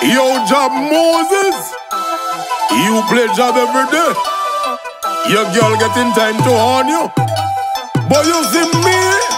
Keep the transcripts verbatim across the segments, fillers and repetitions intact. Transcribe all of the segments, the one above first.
Yo, Job Moses, you play job every day. Your girl getting time to horn you. But you see me,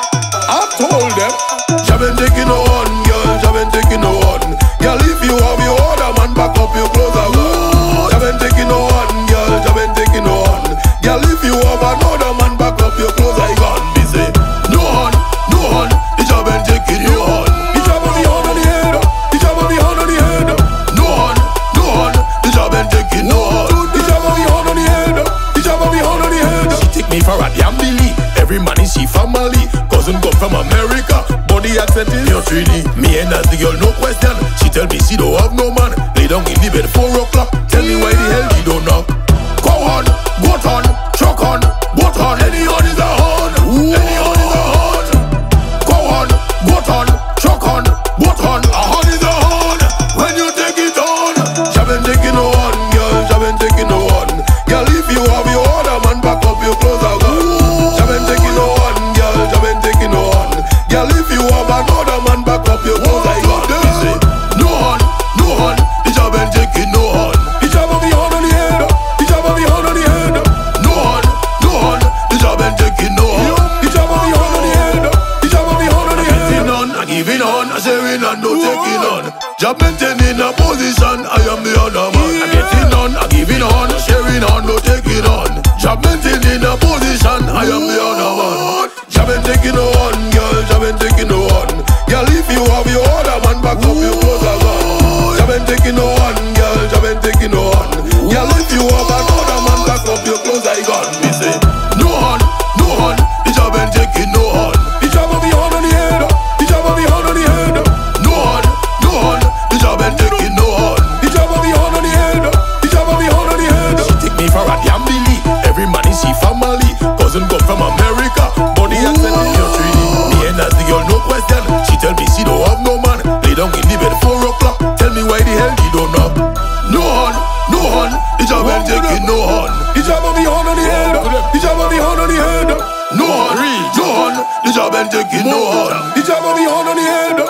I told them, Job ain't taking no one, girl, Job ain't taking no one. Girl, if you have your order, man, back up your clothes and go. Job ain't taking no one, girl, Job ain't taking no one. Girl, if you have another man, back up your clothes and go. Me say, no one, no one, the job ain't taking no one. The job on the horn on the head, the job on the horn on the head. No one, no one, the job ain't taking no one. The job on the horn on the head, the job on the horn on the head. She take me for a damn Billy. Every man is she family. Cousin come from America, body accent is your three D. Me and that the girl no question. She tell me she don't have no man. Lay down in the bed four o'clock. Tell me why the hell you don't knock. Go on, boat on, truck on, boat on. Any on is a horn, any on is a horn. Go on, boat on, truck on, boat on. A horn is a horn. When you take it on, Job ain't taking no one, girl. Job ain't taking no one. Girl, if you have your order, man, back up your clothes and go. Job ain't taking no one, girl. Job ain't taking no one. Girl, if you have another man, back up your clothes and go. Me say, no one, no one. The job ain't taking no one. The job on the horn on the head. The job on the horn on the head. No one, no one. The job ain't taking no one. The job on the horn on the head. The job on the horn on the head. Getting on, I'm giving on, I'm sharing and no taking on. Job maintaining a position, I am the other man. I'm getting on, I'm giving on, sharing on, no taking on. Job maintaining a position, I am the other man. Job ain't taking no one, girl, job ain't taking no one. Girl, if you have your order, man, back up your clothes and go. Job ain't taking no one, girl, job ain't taking no one. Girl, if you have another man, back up your clothes and go. Me say, no one, no one, the job ain't taking no one. The job on the horn on the head, the job on the horn on the head. No one, no one, the job ain't taking no one. The job on the horn on the head, the job on the horn on the head. She take me for a damn Billy. Every man is she family. Cousin come from America, body accent in your three D. Me and that the girl no question. She tell me she don't have no man. Lay down in the bed four o'clock. Tell me why the hell you don't know. No one, no one, the job ain't taking no one. The job on the horn on the head, the job on the horn on the head. No one, no one, the job ain't taking no one. The job on the horn on the head.